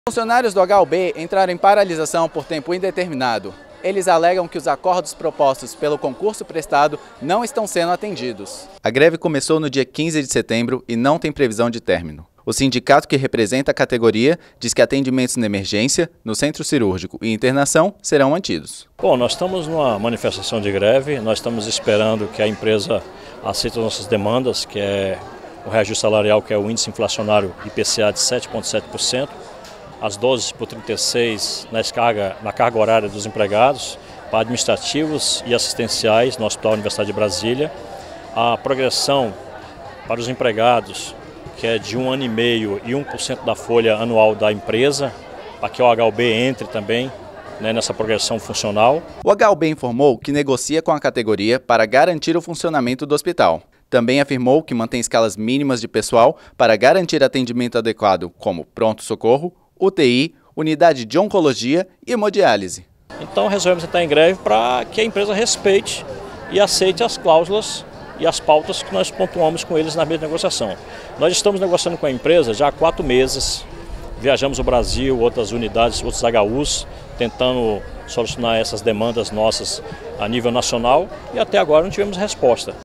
Funcionários do HUB entraram em paralisação por tempo indeterminado. Eles alegam que os acordos propostos pelo concurso prestado não estão sendo atendidos. A greve começou no dia 15 de setembro e não tem previsão de término. O sindicato que representa a categoria diz que atendimentos na emergência, no centro cirúrgico e internação serão mantidos. Bom, nós estamos numa manifestação de greve, nós estamos esperando que a empresa aceite as nossas demandas, que é o reajuste salarial, que é o índice inflacionário IPCA de 7,7%, as 12/36 na carga horária dos empregados, para administrativos e assistenciais no Hospital Universidade de Brasília, a progressão para os empregados, que é de 1 ano e meio e 1% da folha anual da empresa, para que o HUB entre também nessa progressão funcional. O HUB informou que negocia com a categoria para garantir o funcionamento do hospital. Também afirmou que mantém escalas mínimas de pessoal para garantir atendimento adequado, como pronto-socorro, UTI, unidade de oncologia e hemodiálise. Então resolvemos entrar em greve para que a empresa respeite e aceite as cláusulas e as pautas que nós pontuamos com eles na mesa de negociação. Nós estamos negociando com a empresa já há 4 meses, viajamos o Brasil, outras unidades, outros HUs, tentando solucionar essas demandas nossas a nível nacional e até agora não tivemos resposta.